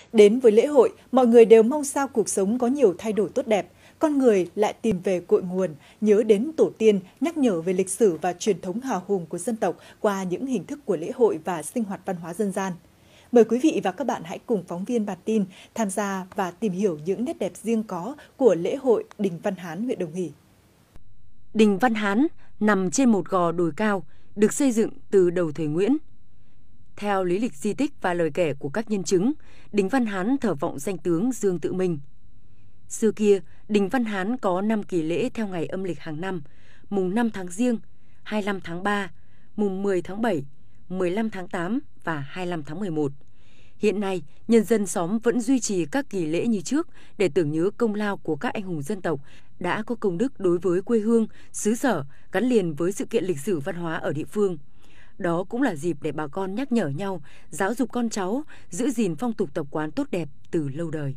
Đến với lễ hội, mọi người đều mong sao cuộc sống có nhiều thay đổi tốt đẹp, con người lại tìm về cội nguồn, nhớ đến tổ tiên, nhắc nhở về lịch sử và truyền thống hào hùng của dân tộc qua những hình thức của lễ hội và sinh hoạt văn hóa dân gian. Mời quý vị và các bạn hãy cùng phóng viên bản tin tham gia và tìm hiểu những nét đẹp riêng có của lễ hội Đình Văn Hán, huyện Đồng Hỷ. Đình Văn Hán nằm trên một gò đồi cao, được xây dựng từ đầu thời Nguyễn. Theo lý lịch di tích và lời kể của các nhân chứng, Đình Văn Hán thờ vọng danh tướng Dương Tự Minh. Xưa kia, Đình Văn Hán có 5 kỳ lễ theo ngày âm lịch hàng năm, mùng 5 tháng Giêng, 25 tháng 3, mùng 10 tháng 7, 15 tháng 8 và 25 tháng 11. Hiện nay, nhân dân xóm vẫn duy trì các kỳ lễ như trước để tưởng nhớ công lao của các anh hùng dân tộc đã có công đức đối với quê hương, xứ sở gắn liền với sự kiện lịch sử văn hóa ở địa phương. Đó cũng là dịp để bà con nhắc nhở nhau, giáo dục con cháu, giữ gìn phong tục tập quán tốt đẹp từ lâu đời.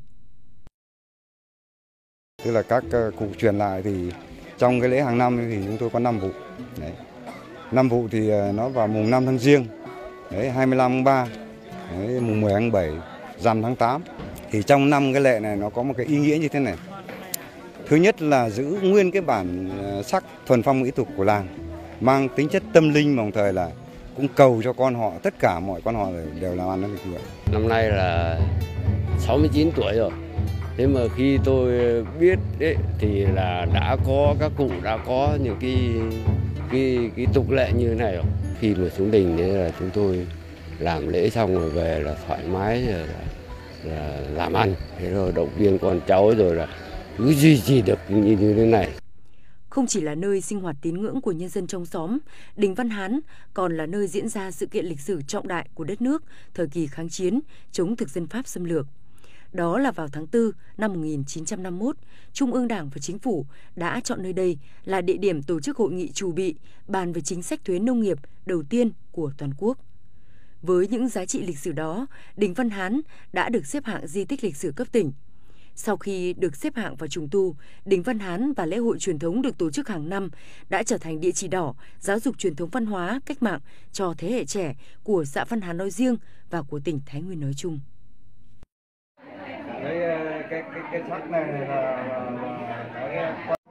Tức là các cụ truyền lại thì trong cái lễ hàng năm thì chúng tôi có 5 vụ. Đấy. 5 vụ thì nó vào mùng 5 tháng Giêng, đấy, 25 tháng 3, đấy, mùng 10 tháng 7, rằm tháng 8. Thì trong 5 cái lễ này nó có một cái ý nghĩa như thế này. Thứ nhất là giữ nguyên cái bản sắc thuần phong mỹ tục của làng, mang tính chất tâm linh, đồng thời là cũng cầu cho con họ, tất cả mọi con họ đều làm ăn nó được. Năm nay là 69 tuổi rồi. Thế mà khi tôi biết đấy, thì là các cụ đã có những cái tục lệ như thế này rồi. Khi mà xuống đình đấy là chúng tôi làm lễ xong rồi về là thoải mái rồi là làm ăn, thế rồi động viên con cháu rồi là cứ duy trì được như thế này. Không chỉ là nơi sinh hoạt tín ngưỡng của nhân dân trong xóm, Đình Văn Hán còn là nơi diễn ra sự kiện lịch sử trọng đại của đất nước thời kỳ kháng chiến chống thực dân Pháp xâm lược. Đó là vào tháng 4 năm 1951, Trung ương Đảng và Chính phủ đã chọn nơi đây là địa điểm tổ chức hội nghị trù bị bàn về chính sách thuế nông nghiệp đầu tiên của toàn quốc. Với những giá trị lịch sử đó, Đình Văn Hán đã được xếp hạng di tích lịch sử cấp tỉnh. Sau khi được xếp hạng và trùng tu, Đình Văn Hán và lễ hội truyền thống được tổ chức hàng năm đã trở thành địa chỉ đỏ giáo dục truyền thống văn hóa, cách mạng cho thế hệ trẻ của xã Văn Hán nói riêng và của tỉnh Thái Nguyên nói chung. Cái sắc này là